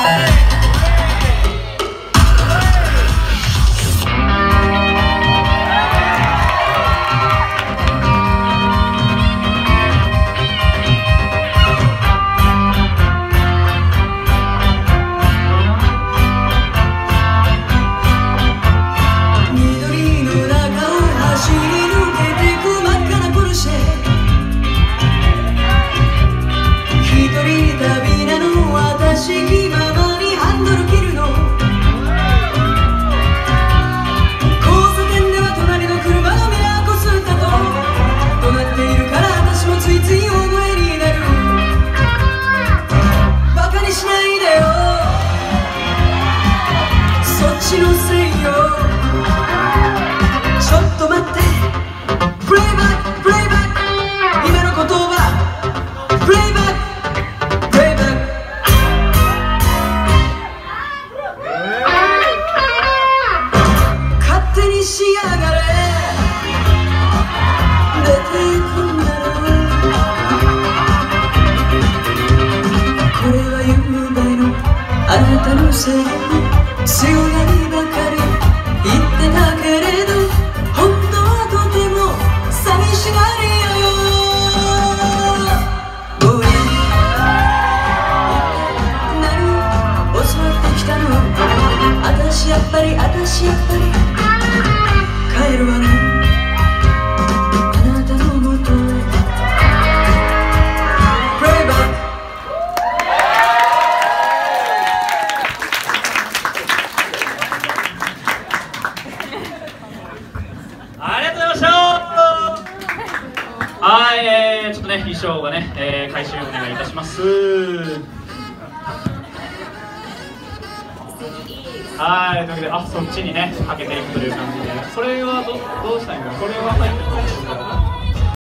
あなたのせいで強がりばかり言ってたけれど本当はとても寂しがりよぼや何教わってきたのあたしやっぱり帰るわねあなたのもとへはい、ちょっとね、衣装がね、回収お願いいたします。はい、というわけで、そっちにね、かけていくという感じで、それはどうしたいんだろう、これは入ってるんですか。